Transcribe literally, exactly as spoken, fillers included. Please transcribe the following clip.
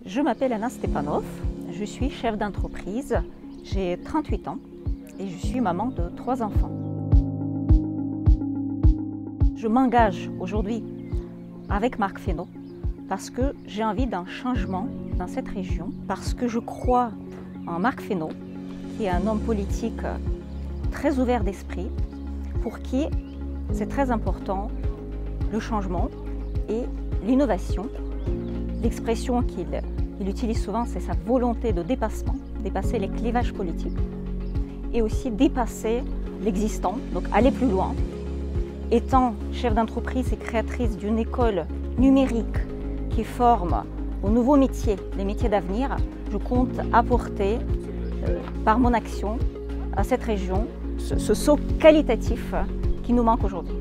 Je m'appelle Anna Stepanov, je suis chef d'entreprise, j'ai trente-huit ans et je suis maman de trois enfants. Je m'engage aujourd'hui avec Marc Fesneau parce que j'ai envie d'un changement dans cette région, parce que je crois en Marc Fesneau, qui est un homme politique très ouvert d'esprit, pour qui c'est très important le changement et l'innovation. L'expression qu'il il utilise souvent, c'est sa volonté de dépassement, dépasser les clivages politiques et aussi dépasser l'existant, donc aller plus loin. Étant chef d'entreprise et créatrice d'une école numérique qui forme aux nouveaux métiers, les métiers d'avenir, je compte apporter euh, par mon action à cette région ce, ce saut qualitatif qui nous manque aujourd'hui.